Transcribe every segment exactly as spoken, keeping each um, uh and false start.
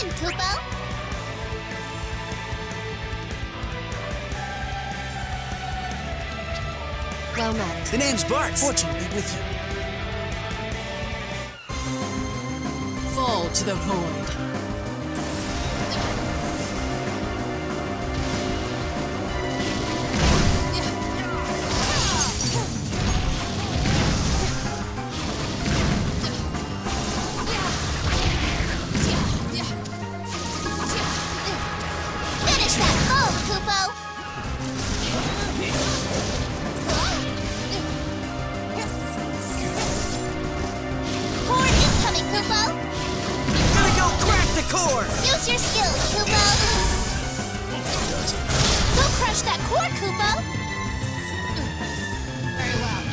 win, Kupo. Well met. The name's Bart. Fortune be with you. Fall to the void. Finish that foe, Kupo. Core incoming, Kupo. Gonna go crack the core! Use your skills, Kupo. Go crush that core, Kupo. Very well.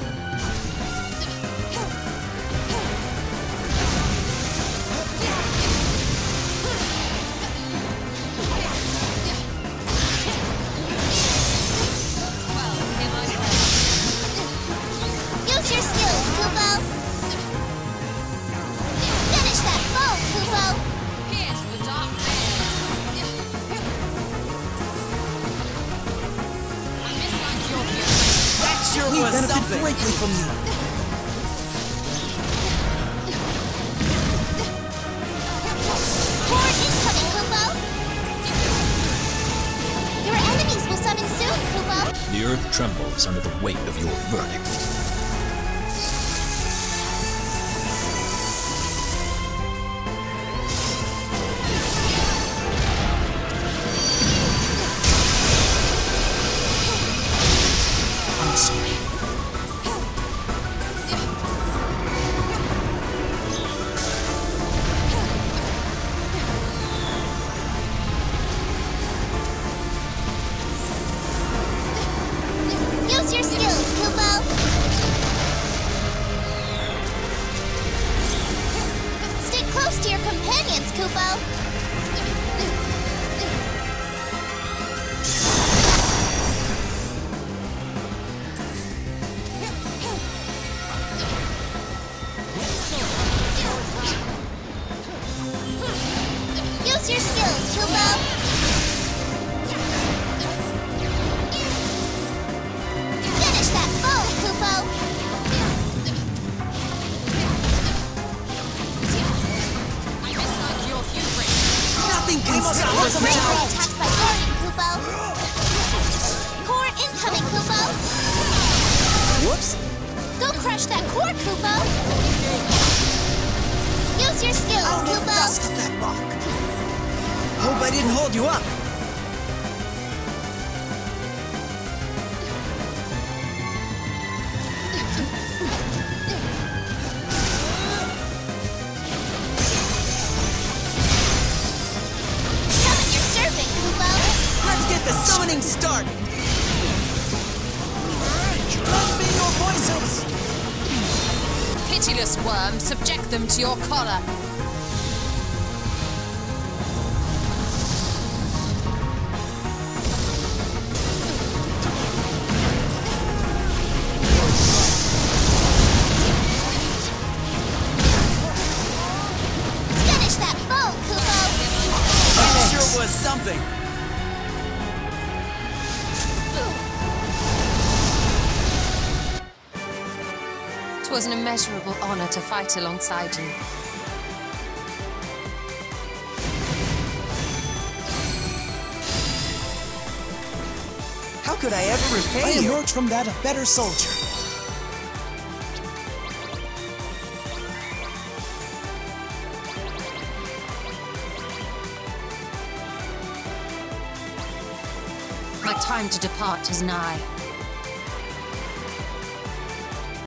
Use your skills, Kupo. Finish that foe, Kupo. Here's the dark man. I mislike your view. That sure We was benefit something. greatly from you. Core incoming, Kupo. Your enemies will summon soon, Kupo. The earth trembles under the weight of your verdict. I'm sorry. Use your skills, Kupo. Stay close to your companions, Kupo. Use your skills, Kupo. Finish that foe, Kupo. I mislike your hubris. Nothing can stop Core us greatly now. attacked by Guardian, Kupo. Core incoming, Kupo. Whoops. Go crush that core, Kupo. Use your skills, I'll get Kupo. dust at that rock. Hope I didn't hold you up. Summon your serpent, Kupo. Let's get the summoning started. Lend me your voices. Pitiless worm, subject them to your collar. Finish that foe, Kupo. That sure was something. It was an immeasurable honor to fight alongside you. How could I ever I repay you? emerge from that a better soldier. My time to depart is nigh.